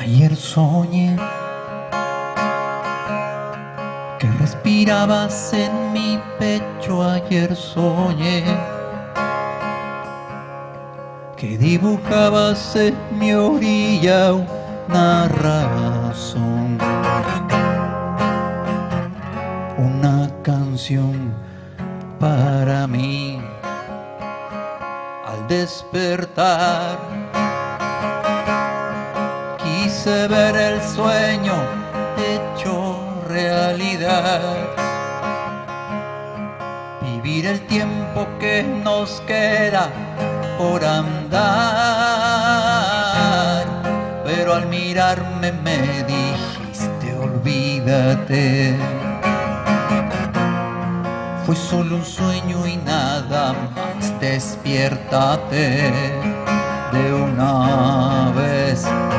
Ayer soñé que respirabas en mi pecho. Ayer soñé que dibujabas en mi orilla una razón, una canción para mí. Al despertar quise ver el sueño hecho realidad, vivir el tiempo que nos queda por andar. Pero al mirarme me dijiste olvídate, fue solo un sueño y nada más. Despiértate de una vez.